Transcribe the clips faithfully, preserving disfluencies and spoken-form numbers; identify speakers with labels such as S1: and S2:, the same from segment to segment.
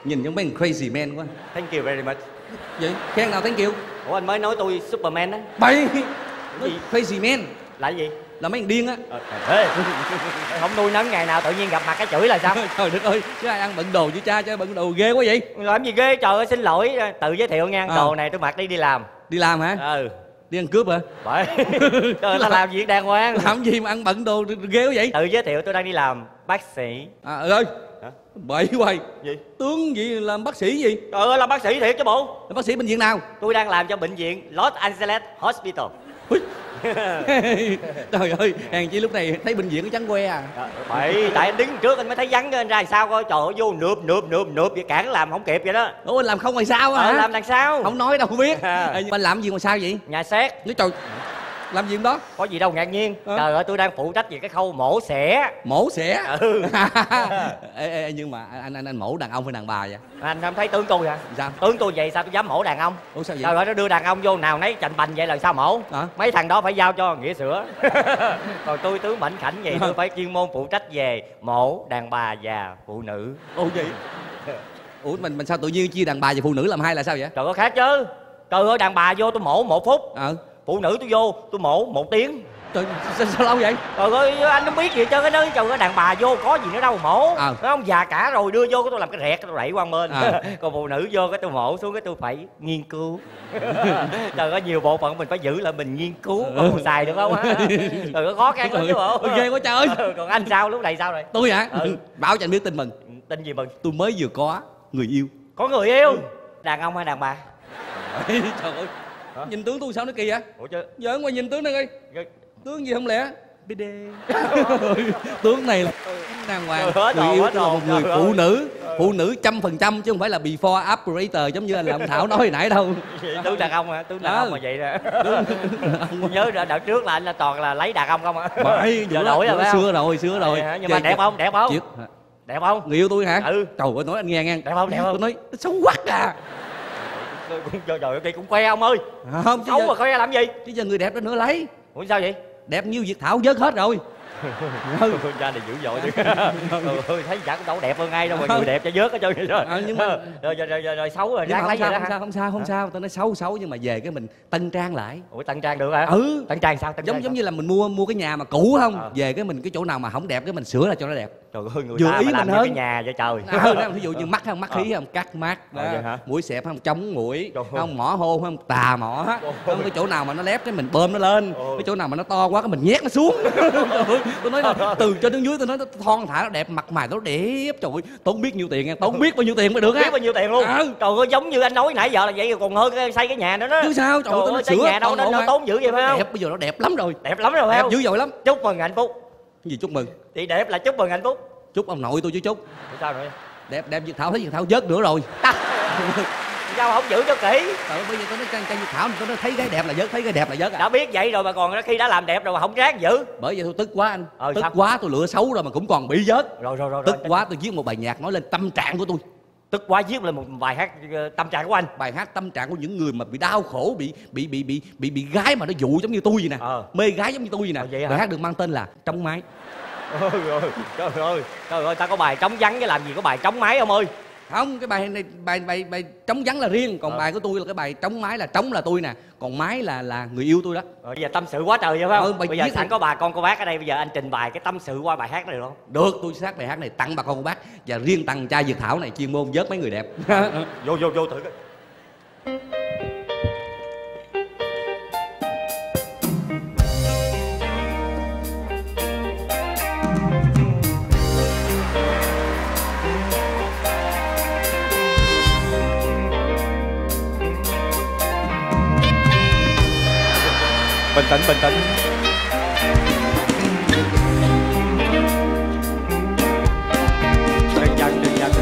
S1: Nhìn giống mấy crazy man quá.
S2: Thank you very much.
S1: Vậy khen nào thank you?
S2: Ủa anh mới nói tôi Superman á.
S1: Bậy.
S2: Gì?
S1: Crazy man
S2: Là gì?
S1: là mấy thằng điên á.
S2: Ờ, ê, không nuôi nấng ngày nào tự nhiên gặp mặt cái chửi là sao?
S1: Trời đất ơi, chứ ai ăn bận đồ với cha chứ bận đồ ghê quá vậy.
S2: Làm gì ghê, trời ơi xin lỗi, tự giới thiệu nha.
S1: Ờ.
S2: Đồ này tôi mặc đi đi làm.
S1: Đi làm hả?
S2: Ừ.
S1: Đi ăn cướp hả?
S2: Bởi trời, ta làm việc đàng hoàng.
S1: Làm gì mà ăn bận đồ ghê quá vậy?
S2: Tự giới thiệu tôi đang đi làm bác sĩ.
S1: À ừ ơi.
S2: Hả?
S1: Bậy hoài.
S2: Gì?
S1: Tướng gì làm bác sĩ gì?
S2: Trời ơi, làm bác sĩ thiệt chứ bộ.
S1: Làm bác sĩ bệnh viện nào?
S2: Tôi đang làm cho bệnh viện Los Angeles Hospital.
S1: Trời ơi, hàng chi lúc này thấy bệnh viện nó trắng que à.
S2: Bởi tại anh đứng trước anh mới thấy vắng, anh ra sao coi. Trời ơi, vô nượp nượp nượp nượp vậy cản làm không kịp vậy đó.
S1: Ủa anh làm không ngoài sao á
S2: Ờ,
S1: hả?
S2: làm đằng sau.
S1: Không nói đâu biết.
S2: À.
S1: Ê, anh làm gì ngoài sao vậy?
S2: Nhà xét.
S1: Nói trời, làm gì đó?
S2: Có gì đâu ngạc nhiên.
S1: Ờ.
S2: Trời ơi, tôi đang phụ trách về cái khâu mổ xẻ.
S1: Mổ xẻ.
S2: Ừ.
S1: ê, ê, nhưng mà anh anh anh mổ đàn ông hay đàn bà vậy?
S2: Anh không thấy tướng tôi hả?
S1: Sao?
S2: Tướng tôi vậy sao tôi dám mổ đàn ông?
S1: Ủa sao vậy?
S2: Trời ơi, nó đưa đàn ông vô nào nấy chành bành vậy là sao mổ?
S1: Hả?
S2: Mấy thằng đó phải giao cho nghĩa sữa. Còn tôi tướng mảnh khảnh vậy tôi phải chuyên môn phụ trách về mổ đàn bà và phụ nữ.
S1: Ủa vậy? Ủa mình mình sao tự nhiên chia đàn bà và phụ nữ làm hai là sao vậy?
S2: Trời ơi khác chứ. Trời ơi, đàn bà vô tôi mổ một phút.
S1: Ờ.
S2: Phụ nữ tôi vô tôi mổ một tiếng.
S1: Trời, sao, sao lâu vậy?
S2: Trời ơi, anh không biết gì chứ cái đó. Trời ơi, đàn bà vô có gì nữa đâu mổ.
S1: Ờ.
S2: Nó không già cả rồi đưa vô cái tôi làm cái rẹt tôi đẩy qua bên.
S1: Ờ.
S2: Còn phụ nữ vô cái tôi mổ xuống cái tôi phải nghiên cứu. Trời ơi, nhiều bộ phận mình phải giữ lại mình nghiên cứu còn xài được không á. Trời ơi, khó khăn lắm chứ bộ.
S1: Ôi, ghê quá trời.
S2: Ừ, còn anh sao lúc này sao rồi?
S1: Tôi hả?
S2: Ừ.
S1: Báo cho anh biết tin mừng.
S2: Tin gì mừng?
S1: Tôi mới vừa có người yêu.
S2: Có người yêu. Đàn ông hay đàn bà?
S1: Trời ơi.
S2: Hả?
S1: Nhìn tướng tôi sao nó kỳ vậy?
S2: Ủa chứ
S1: Giỡn qua nhìn tướng này coi.
S2: Ghê.
S1: Tướng gì không lẽ? bê đê. Tướng này là đàng hoàng.
S2: Hết
S1: Người
S2: hồn,
S1: yêu
S2: hết
S1: tôi là một
S2: hồn,
S1: người
S2: trời
S1: phụ
S2: ơi.
S1: nữ. Phụ nữ trăm phần trăm chứ không phải là before operator giống như anh làm Thảo nói hồi nãy đâu.
S2: Tướng đàn ông hả? Tướng đàn
S1: Đó.
S2: ông mà vậy nè. Nhớ đợt đợt trước là anh là toàn là lấy đàn ông không hả?
S1: Bởi
S2: Giờ đổi rồi phải không?
S1: xưa rồi, xưa rồi.
S2: Vậy hả? Nhưng mà đẹp không? Đẹp không?
S1: Chịu.
S2: Đẹp không?
S1: Người yêu tôi hả?
S2: Ừ.
S1: Trời ơi nói anh nghe nghe.
S2: Đẹp không? Đẹp không?
S1: Tôi nói xấu quắc à.
S2: Trời ơi, kỳ cũng khoe ông ơi.
S1: Không chứ
S2: Xấu
S1: giờ,
S2: mà khoe làm gì?
S1: chứ giờ người đẹp đó nữa lấy.
S2: Ủa sao vậy?
S1: Đẹp như Việt Thảo vớt hết rồi. Ừ.
S2: Cha này dữ dội chứ. Ừ, thấy chả cũng đâu đẹp hơn ai đâu mà người đẹp cho vớt hết trơn rồi.
S1: À, nhưng mà-
S2: rồi, rồi, rồi, rồi, rồi xấu rồi
S1: Nhưng mà
S2: ráng
S1: không
S2: lấy
S1: sao,
S2: vậy đó
S1: không
S2: hả?
S1: sao, không sao, không
S2: Hả?
S1: sao. Tao nói xấu xấu nhưng mà về cái mình tân trang lại.
S2: Ủa tân trang được hả?
S1: Ừ.
S2: Tân trang sao? Tân
S1: Giống
S2: trang
S1: giống
S2: sao?
S1: như là mình mua mua cái nhà mà cũ không?
S2: Ờ.
S1: Về cái mình cái chỗ nào mà không đẹp cái mình sửa lại cho nó đẹp.
S2: Trời ơi, người
S1: Vừa
S2: ta
S1: ý
S2: mà làm
S1: mình
S2: như
S1: hơn.
S2: cái nhà vậy trời.
S1: À, ừ, ví dụ như mắt không, mắt khí không, cắt mắt,
S2: Ờ, vậy hả?
S1: mũi xẹp không, chống mũi,
S2: Trời ơi.
S1: không mỏ hôn không, tà mỏ,
S2: Trời
S1: không cái chỗ nào mà nó lép cái mình bơm nó lên,
S2: Ôi.
S1: cái chỗ nào mà nó to quá cái mình nhét nó xuống. Trời ơi, tôi nói là từ trên đến dưới tôi nói nó thon thả nó đẹp, mặt mày nó đẹp, trời ơi, tốn biết nhiêu tiền nha, tốn biết bao nhiêu tiền mới được
S2: Biết
S1: á.
S2: bao nhiêu tiền luôn.
S1: Ừ.
S2: Trời ơi, giống như anh nói nãy giờ là vậy rồi còn hơn cái xây cái nhà nữa đó.
S1: Chứ sao, trời
S2: Trời
S1: ơi,
S2: ơi,
S1: nó
S2: xây
S1: sửa
S2: nhà đâu
S1: toàn
S2: nó,
S1: bộ
S2: nó
S1: mà.
S2: tốn dữ vậy phải không?
S1: Đẹp bây giờ nó đẹp lắm rồi.
S2: Đẹp lắm rồi phải
S1: Đẹp
S2: không?
S1: dữ dội lắm.
S2: Chúc mừng hạnh phúc.
S1: Cái gì chúc mừng?
S2: Thì đẹp là chúc mừng hạnh phúc.
S1: Chúc ông nội tôi chứ chúc.
S2: Thì sao rồi?
S1: Đẹp đẹp Việt Thảo thấy Việt Thảo vớt nữa rồi.
S2: Sao không giữ cho kỹ?
S1: Trời ơi, bây giờ tôi nói trang trang Việt Thảo tôi nói thấy gái đẹp là vớt, thấy gái đẹp là vớt à.
S2: Đã biết vậy rồi mà còn khi đã làm đẹp rồi mà không ráng giữ.
S1: Bởi vậy tôi tức quá anh.
S2: Ờ,
S1: Tức
S2: sao?
S1: quá tôi lựa xấu rồi mà cũng còn bị vớt.
S2: Rồi rồi rồi.
S1: Tức
S2: rồi.
S1: quá tôi viết một bài nhạc nói lên tâm trạng của tôi.
S2: Tức quá viết lên một bài hát ờ, tâm trạng của anh.
S1: Bài hát tâm trạng của những người mà bị đau khổ, bị bị bị bị bị bị gái mà nó dụ giống như tôi vậy nè.
S2: Ờ.
S1: Mê gái giống như tôi vậy nè.
S2: Ờ, vậy hả?
S1: Bài hát được mang tên là Trống Mái.
S2: Ôi rồi, trời ơi, trời ơi, ta có bài trống vắng cái làm gì có bài trống máy ông ơi.
S1: Không, cái bài này bài bài bài trống vắng là riêng, còn
S2: Ờ.
S1: bài của tôi là cái bài trống mái là trống là tôi nè, còn mái là là người yêu tôi đó.
S2: Rồi bây giờ tâm sự quá trời vậy phải không?
S1: Ừ, bài
S2: bây giờ
S1: viết
S2: sẵn
S1: này-
S2: có bà con cô bác ở đây, bây giờ anh trình bày cái tâm sự qua bài hát này được không?
S1: Được, tôi sẽ hát bài hát này tặng bà con cô bác và riêng tặng trai Việt Thảo này chuyên môn vớt mấy người đẹp.
S2: Vô vô vô thử cái. Bình tĩnh, bình tĩnh. Đừng giận, đừng giận.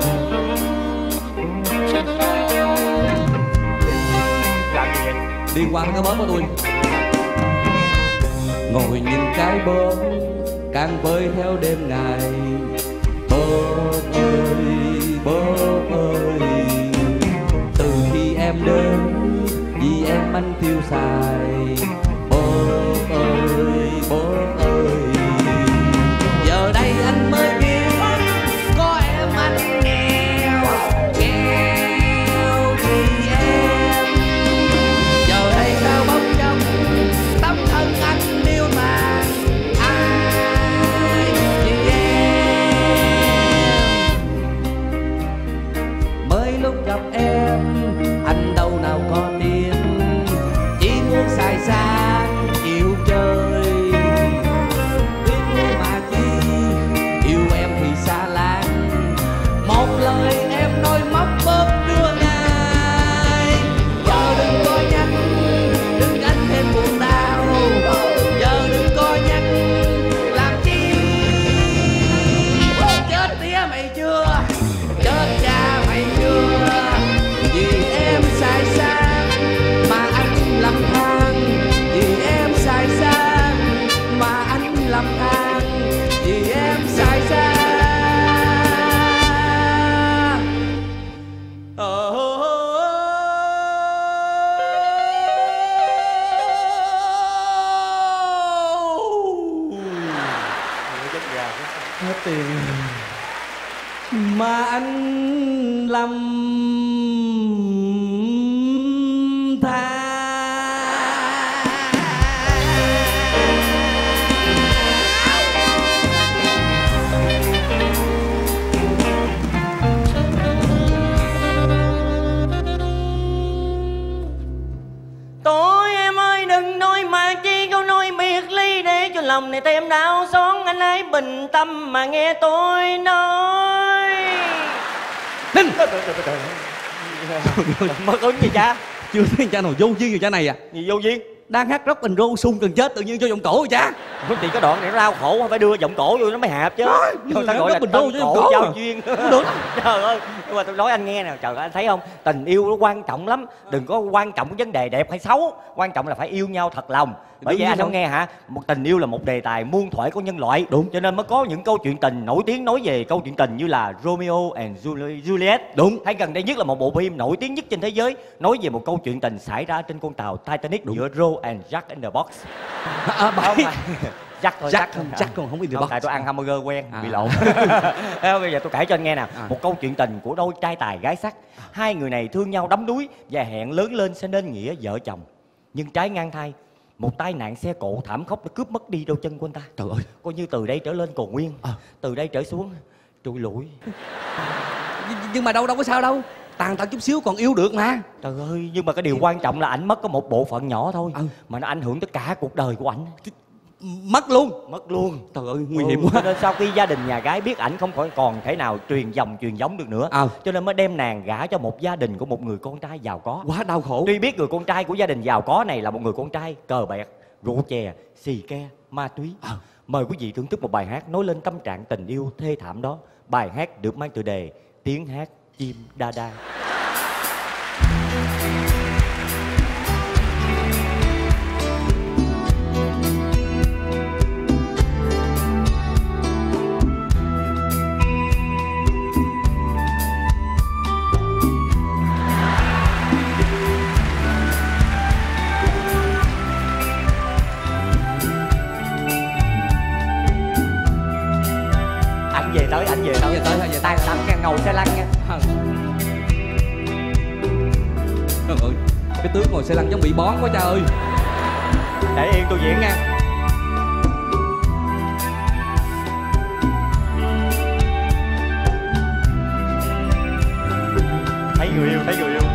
S2: Làm gì vậy?
S1: Đi qua cái bớt của tôi. Ngồi nhìn cái bớt càng bơi theo đêm ngày. Bớt ơi, bớt ơi, từ khi em đến vì em anh tiêu xài. Bớt ơi, bớt ơi, giờ đây anh mới biết có em anh nghèo tiền. Mà anh làm tha.
S2: Tôi em ơi đừng nói mà chi câu nói biệt ly, để cho lòng này thêm đau xót. Anh hãy bình tâm mà nghe tôi nói.
S1: Ninh.
S2: Mất ứng gì cha?
S1: Chưa thấy cha nào vô duyên người cha này à?
S2: Gì vô duyên?
S1: Đang hát rock and roll sung cần chết tự nhiên cho giọng cổ rồi cha.
S2: Không thì cái đoạn này nó đau khổ, phải đưa giọng cổ vô nó mới hạp chứ. Người ta gọi là
S1: bình đô
S2: tân cổ giao duyên.
S1: Được.
S2: Trời ơi, nhưng mà tôi nói anh nghe nè, trời ơi anh thấy không? Tình yêu nó quan trọng lắm, đừng có quan trọng cái vấn đề đẹp hay xấu, quan trọng là phải yêu nhau thật lòng. Bởi vậy anh không nghe hả? Một tình yêu là một đề tài muôn thuở của nhân loại.
S1: Đúng.
S2: Cho nên mới có những câu chuyện tình nổi tiếng nói về câu chuyện tình như là Romeo and Juliet.
S1: Đúng.
S2: Hay gần đây nhất là một bộ phim nổi tiếng nhất trên thế giới nói về một câu chuyện tình xảy ra trên con tàu Titanic. Đúng. Giữa Rose and Jack in the Box.
S1: À,
S2: Không phải. Jack thôi,
S1: Jack
S2: Jack
S1: không, Jack còn không biết được.
S2: Tại tôi ăn hamburger quen,
S1: à.
S2: bị lộn. Bây giờ tôi kể cho anh nghe nè. À. Một câu chuyện tình của đôi trai tài gái sắc. Hai người này thương nhau đắm đuối và hẹn lớn lên sẽ nên nghĩa vợ chồng. Nhưng trái ngang thai, một tai nạn xe cộ thảm khốc đã cướp mất đi đôi chân của anh ta.
S1: Trời ơi.
S2: Coi như từ đây trở lên còn nguyên, à. Từ đây trở xuống trụi lủi.
S1: Nhưng mà đâu đâu có sao đâu, tàn tật chút xíu còn yêu được mà.
S2: Trời ơi, nhưng mà cái điều quan trọng là ảnh mất có một bộ phận nhỏ thôi. Ừ. Mà nó ảnh hưởng tới cả cuộc đời của ảnh.
S1: Mất luôn.
S2: Mất luôn.
S1: Trời ơi, nguy hiểm quá.
S2: Cho nên sau khi gia đình nhà gái biết ảnh không khỏi còn thể nào truyền dòng truyền giống được nữa, à. Cho nên mới đem nàng gả cho một gia đình của một người con trai giàu có.
S1: Quá đau khổ.
S2: Tuy biết người con trai của gia đình giàu có này là một người con trai cờ bạc, rượu chè, xì ke, ma túy, à. Mời quý vị thưởng thức một bài hát nói lên tâm trạng tình yêu thê thảm đó. Bài hát được mang tựa đề Tiếng hát chim đa đa. Anh về tới, anh về tới,
S1: về tới, về
S2: tay lăn nghe, ngồi xe lăn nha.
S1: Trời ơi, cái tướng ngồi xe lăn giống bị bón quá cha ơi.
S2: Để yên tôi diễn nha. Thấy người yêu, thấy người yêu.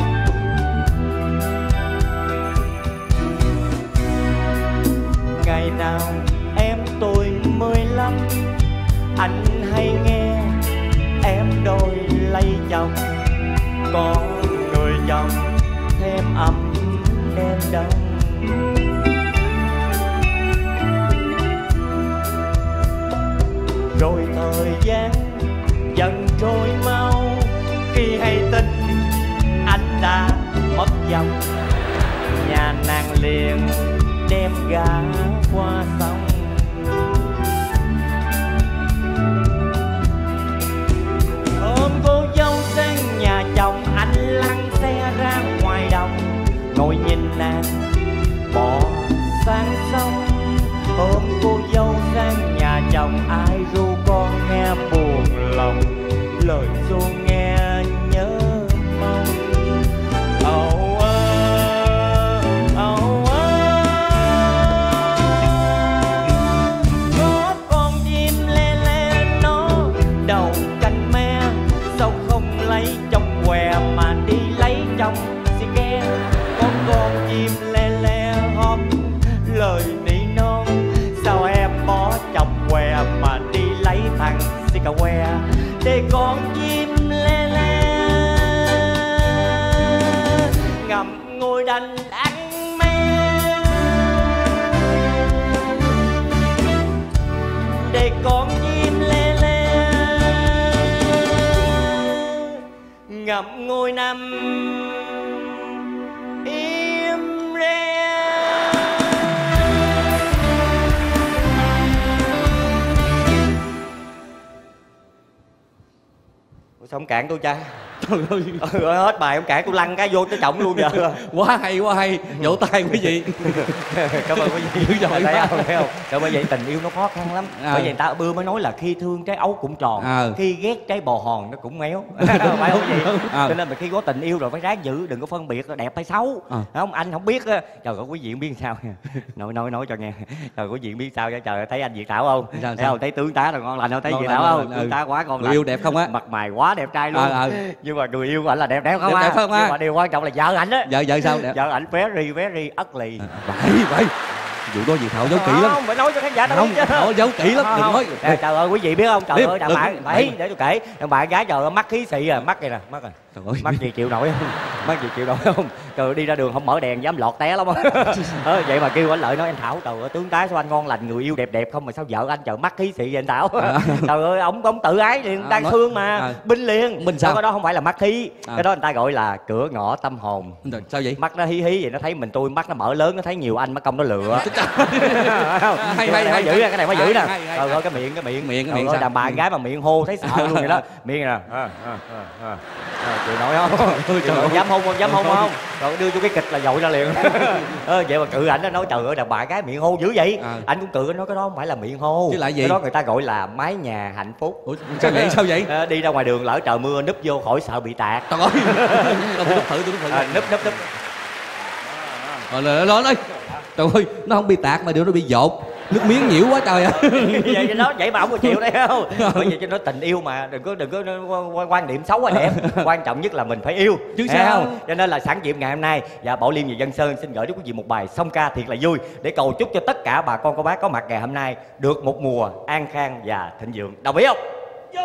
S2: Ngày nào em tôi mười lăm, anh hay nghe em đôi lấy chồng, có người chồng thêm ấm đêm đông. Rồi thời gian dần trôi mau, khi hay tin anh đã mất dòng, nhà nàng liền đem gã qua sông. Hôm cô dâu sang nhà chồng, anh lăn xe ra ngoài đồng, ngồi nhìn nàng bỏ sang sông. Hôm cô dâu sang nhà chồng, ai ru con nghe buồn lòng, lời ru nghe nhớ mong. Âu ơ, âu ơ, có con chim lê lê nó đầu cành me, sao không lấy chồng què mà đi lấy chồng xì ke. Có con chim lê lê hót lời nỉ non, sao em bỏ chồng què mà đi lấy thằng xì cà que. Để con chim lê lê ngậm ngùi đành ăn me, để con chim lê lê ngậm ngùi nằm im re. Ủa sao không cản tôi cha?
S1: Trời ơi.
S2: Ừ, hết bài ông cản tôi lăn cái vô tới trọng luôn giờ.
S1: Quá hay, quá hay. Vỗ tay quý vị.
S2: Cảm ơn quý vị.
S1: Dữ dội
S2: thấy
S1: quá.
S2: không, thấy không? Rồi bởi vậy tình yêu nó khó khăn lắm.
S1: À.
S2: Bởi vậy người ta bưa mới nói là khi thương trái ấu cũng tròn,
S1: À.
S2: khi ghét trái bò hòn nó cũng méo. Phải không vậy?
S1: À.
S2: Cho nên mà khi có tình yêu rồi phải ráng giữ, đừng có phân biệt đẹp hay xấu.
S1: À.
S2: Không, anh không biết á. Trời ơi, quý vị không biết sao nha. Nói nói nói cho nghe. Trời, quý vị biết sao vậy? Trời, thấy anh Việt Thảo không?
S1: Sao,
S2: Thấy
S1: sao?
S2: không? Thấy tướng tá rồi ngon lành không? Thấy
S1: Ngon
S2: Việt
S1: lành,
S2: Thảo
S1: ngon
S2: không?
S1: lành,
S2: Tướng
S1: ừ.
S2: tá quá ngon
S1: Người
S2: lành.
S1: yêu đẹp không á?
S2: Mặt mày quá đẹp trai luôn.
S1: À, à.
S2: Nhưng mà người yêu của anh là đẹp đẹp không
S1: Đẹp
S2: á?
S1: đẹp không á?
S2: Nhưng mà điều quan trọng là vợ ảnh á.
S1: Vợ vợ sao đẹp?
S2: Vợ ảnh very very ugly.
S1: Vậy vậy. Vụ đó gì Thảo giấu kỹ lắm.
S2: Không, phải nói cho khán giả đâu
S1: Không,
S2: biết chứ.
S1: Thảo giấu kỹ lắm, đừng nói.
S2: Trời, trời ơi, quý vị biết không? Trời
S1: Biết,
S2: ơi, đàn
S1: đừng-
S2: bạn,
S1: đừng-
S2: phải, để tôi kể. Đàn bạn gái trời ơi, mắt khí xị à, mắt này nè, mắt này.
S1: Trời ơi.
S2: Mắt gì chịu nổi không? Mắt gì chịu nổi không? Trời ơi, đi ra đường không mở đèn dám lọt té lắm á. Ờ, vậy mà kêu anh Lợi nói anh Thảo, trời ơi, tướng tá sao anh ngon lành, người yêu đẹp đẹp không mà sao vợ anh trời mắt khí xị vậy anh Thảo? Trời ơi, ông ông tự ái liền,
S1: À,
S2: đang
S1: nói-
S2: thương mà.
S1: à.
S2: Binh liền.
S1: Binh sao?
S2: Cái đó không phải là mắt khí.
S1: À.
S2: Cái đó người ta gọi là cửa ngõ tâm hồn.
S1: Rồi, sao vậy?
S2: Mắt nó hí hí vậy nó thấy mình tôi, mắt nó mở lớn nó thấy nhiều anh mất công nó lừa.
S1: Hay, hay,
S2: Cái này
S1: hay,
S2: mới giữ
S1: hay.
S2: cái này mới giữ
S1: Hay,
S2: nè.
S1: hay, hay,
S2: Ờ,
S1: hay.
S2: cái miệng cái miệng
S1: Miệng, cái
S2: Trời
S1: miệng
S2: ơi,
S1: sao?
S2: đàn bà con gái mà miệng hô thấy sợ luôn vậy đó. Miệng nè. À, à, à, à. À, chịu nổi không? Chịu nổi, dám hôn không? Dám hôn không? Rồi đưa vô cái kịch là dội ra liền. Ờ, vậy mà cự ảnh nó nói trời ơi đàn bà gái miệng hô dữ vậy.
S1: À.
S2: Anh cũng cự nói cái đó không phải là miệng hô.
S1: Chứ lại gì?
S2: Cái đó người ta gọi là mái nhà hạnh phúc.
S1: Ủa, sao vậy? Sao vậy?
S2: Ờ, đi ra ngoài đường lỡ trời mưa núp vô khỏi sợ bị tạt.
S1: Trời ơi. Tôi núp thử, tôi núp thử.
S2: À, núp núp núp.
S1: Rồi lên lên ơi. Trời ơi, nó không bị tạt mà điều nó bị dột. Nước miếng nhiễu quá trời ạ.
S2: Vậy cho nó vậy mà ông có chịu đấy không? Bởi vậy cho nó tình yêu mà đừng có đừng có quan điểm xấu hay đẹp, quan trọng nhất là mình phải yêu
S1: chứ
S2: thấy
S1: sao
S2: không? Cho nên là sẵn dịp ngày hôm nay và Bảo Liêm và Dân Sơn xin gửi đến quý vị một bài song ca thiệt là vui để cầu chúc cho tất cả bà con cô bác có mặt ngày hôm nay được một mùa an khang và thịnh vượng. Đồng ý không? Vô.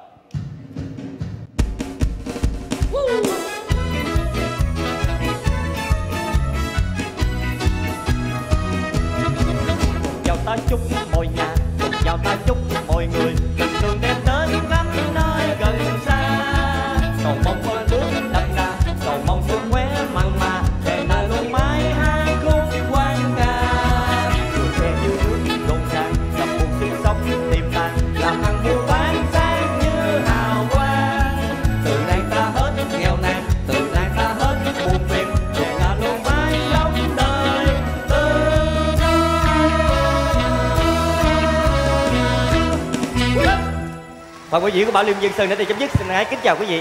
S2: Vào ta chúc mọi nhà, cùng vào ta chúc mọi người tình thương đem đến khắp nơi gần xa. Cầu mong con bước đậm đà, cầu mong sức khỏe mặn mà, để ta luôn mãi hai khúc quan ca. Người trẻ như nước rộn ràng, gặp cuộc sinh sống tiềm tàng, làm ăn buôn bán sang như hào quang. Từ nay ta hết nghèo nàn, từ nay ta hết buồn phiền, để ta luôn mãi sống đời tương thân. Và quý vị của Bảo Liêm Dân Sơn đến đây chấm dứt. Xin hãy kính chào quý vị.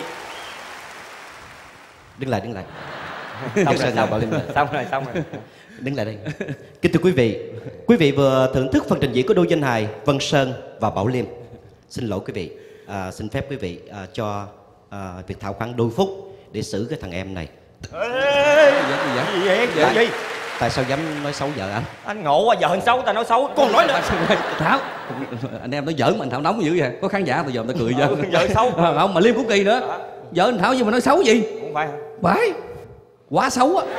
S3: Đứng lại, đứng lại.
S2: Xong
S3: Dân
S2: rồi,
S3: Sơn nào Bảo Liêm rồi.
S2: xong rồi, xong rồi.
S3: Đứng lại đây. Kính thưa quý vị, quý vị vừa thưởng thức phần trình diễn của đôi danh hài Vân Sơn và Bảo Liêm. Xin lỗi quý vị, à, xin phép quý vị à, cho à, Việt Thảo khoảng đôi phút để xử cái thằng em này.
S2: Ê,
S1: Gì vậy?
S2: gì vậy? Gì gì?
S3: Tại sao dám nói xấu vợ anh?
S2: Anh ngộ quá, giờ anh xấu ta nói xấu. Con nói nữa.
S1: Thảo, anh em nó giỡn mà anh Thảo nóng dữ vậy. Có khán giả bây giờ người ta cười
S2: Ừ,
S1: chứ.
S2: vợ xấu.
S1: À, không mà Liêm cũng kỳ nữa. Vợ anh Thảo gì mà nói xấu gì?
S2: Không phải hả?
S1: Phải. Quá xấu á.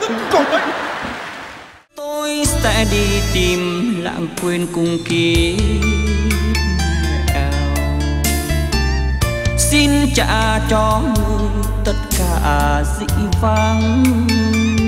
S4: Tôi sẽ đi tìm lãng quên cùng kiếp eo, xin trả cho người tất cả dĩ vãng.